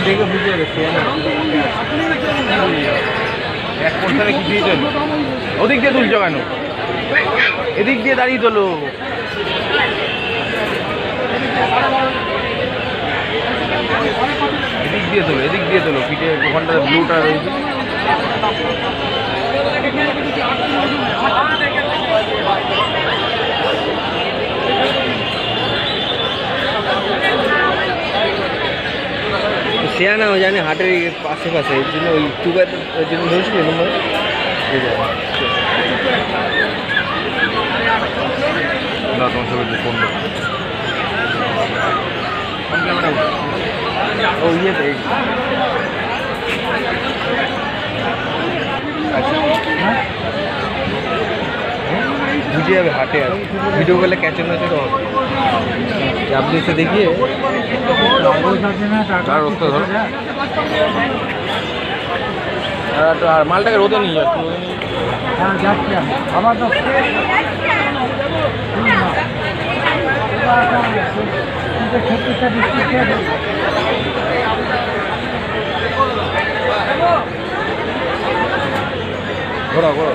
দেখে বুঝে গেছে এক পর্যায়ে কি দিয়ে চলো ওদিক দিয়ে তুলছো কেন এদিক দিয়ে দাঁড়িয়ে তোলো এদিক দিয়ে তোলো পিঠে ওখানটাতে ব্লুটা রয়েছে সিয়ানা ও জানে হাটের আশেপাশে এর জন্য ওই টুকার ওই জন্য ধরছিল নম্বর না তোমার ছবি ফোন ক্যামেরা ও ইয়েতে বুঝে যাবে হাটে আর ভিডিও করলে ক্যাচের ম্যাচেরও হবে আপনি এসে দেখিয়ে আর মালটাকে রোদে নিয়ে যাচ্ছি আবার তো ঘোরা ঘোরা